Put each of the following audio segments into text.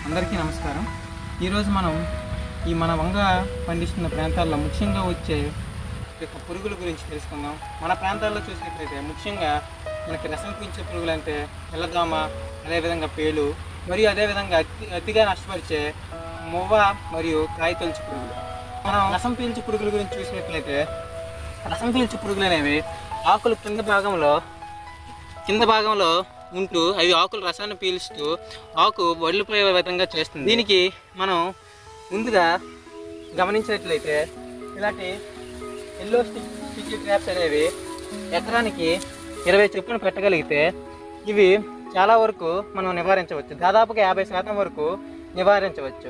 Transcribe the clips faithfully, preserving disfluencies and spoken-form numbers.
అందరికీ నమస్కారం. ఈరోజు మనం ఈ మన వంగ పండిస్తున్న ప్రాంతాల్లో ముఖ్యంగా వచ్చే పురుగుల గురించి తెలుసుకుందాం. మన ప్రాంతాల్లో చూసినట్లయితే ముఖ్యంగా మనకి రసం పీల్చే పురుగులు అంటే తెల్లదోమ, అదేవిధంగా పేలు మరియు అదేవిధంగా అతి అతిగా నష్టపరిచే మువ్వ మరియు కాయ తొలచు పురుగులు. మనం రసం పీల్చే పురుగుల గురించి చూసినట్లయితే రసం పీల్చే పురుగులు అనేవి ఆకులు కింద భాగంలో కింద భాగంలో ఉంటూ అవి ఆకులు రసాన్ని పీలుస్తూ ఆకు వడిలిపోయే విధంగా చేస్తుంది. దీనికి మనం ముందుగా గమనించినట్లయితే ఇలాంటి ఎల్లో స్టిక్ స్టిక్కీ ట్రాప్స్ అనేవి ఎకరానికి ఇరవై చొప్పున పెట్టగలిగితే ఇవి చాలా వరకు మనం నివారించవచ్చు. దాదాపుగా యాభై శాతం వరకు నివారించవచ్చు.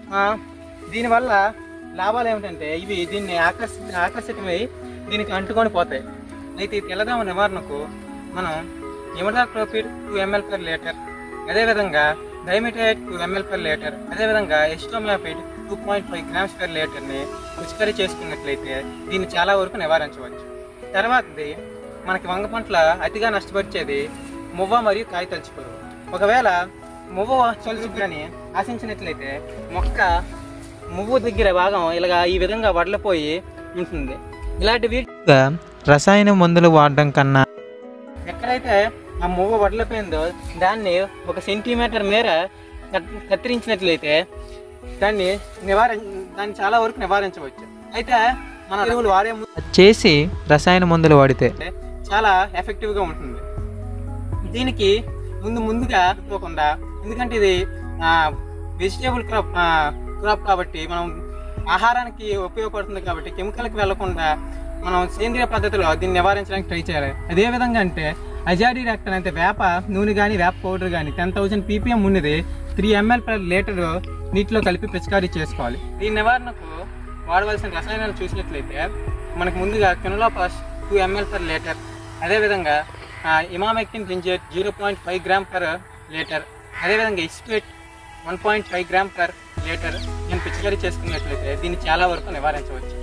దీనివల్ల లాభాలు ఏమిటంటే ఇవి దీన్ని ఆకర్షి ఆకర్షితమై దీనికి అంటుకొని పోతాయి. అయితే ఈ తెల్లదోమ నివారణకు మనం imidacloprid two ml per litre, అదేవిధంగా dimethoate two ml per litre, అదేవిధంగా acetamiprid two point five grams per లీటర్ని పిచికారీ చేసుకున్నట్లయితే దీన్ని చాలా వరకు నివారించవచ్చు. తర్వాతది మనకి వంగ పంటల అతిగా నష్టపరిచేది మువ్వ మరియు కాయ తొలచు పురుగు. ఒకవేళ మువ్వ తొలచు కానీ ఆశించినట్లయితే మొక్క మువ్వు దగ్గర భాగం ఇలాగా ఈ విధంగా వడలిపోయి ఉంటుంది. ఇలాంటి వీటిగా రసాయన మందులు వాడడం కన్నా ఎక్కడైతే ఆ మువ్వ వడలిపోయిందో దాన్ని ఒక సెంటీమీటర్ మేర కత్తిరించినట్లయితే దాన్ని నివారి దాన్ని చాలా వరకు నివారించవచ్చు. అయితే మన ఎరువులు వాడే చేసి రసాయన మందులు వాడితే చాలా ఎఫెక్టివ్గా ఉంటుంది. దీనికి ముందు ముందుగా పోకుండా, ఎందుకంటే ఇది వెజిటేబుల్ క్రాప్ క్రాప్ కాబట్టి మనం ఆహారానికి ఉపయోగపడుతుంది కాబట్టి కెమికల్కి వెళ్లకుండా మనం సేంద్రియ పద్ధతిలో దీన్ని నివారించడానికి ట్రై చేయాలి. అదేవిధంగా అంటే అజాడిరాక్టర్ అంటే వేప నూనె కానీ వేప పౌడర్ కానీ టెన్ థౌసండ్ పీపీఎం ఉన్నది త్రీ ఎంఎల్ పర్ లీటర్ నీటిలో కలిపి పిచికారీ చేసుకోవాలి. దీని నివారణకు వాడవలసిన రసాయనాలు చూసినట్లయితే మనకు ముందుగా quinalphos two ml per litre, అదేవిధంగా emamectin benzoate zero point five gram per litre, అదేవిధంగా acephate one point five gram per litre నేను పిచికారీ చేసుకున్నట్లయితే దీన్ని చాలా వరకు నివారించవచ్చు.